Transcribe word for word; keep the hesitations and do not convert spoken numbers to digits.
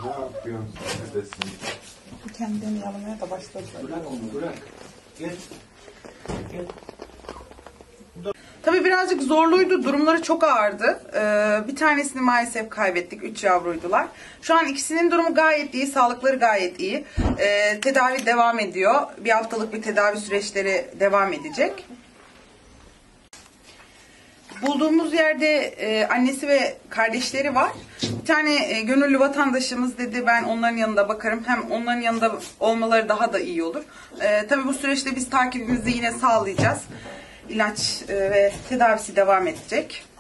Ne yapıyorsun sen edesin? Kendini yalamaya da başladı. Bırak onu bırak. Gel. Gel. Tabii birazcık zorluydu. Durumları çok ağırdı. Ee, bir tanesini maalesef kaybettik. Üç yavruydular. Şu an ikisinin durumu gayet iyi. Sağlıkları gayet iyi. Ee, tedavi devam ediyor. Bir haftalık bir tedavi süreçleri devam edecek. Bulduğumuz yerde e, annesi ve kardeşleri var. Bir tane e, gönüllü vatandaşımız dedi ben onların yanında bakarım. Hem onların yanında olmaları daha da iyi olur. E, tabii bu süreçte biz takibimizi yine sağlayacağız. İlaç e, ve tedavisi devam edecek.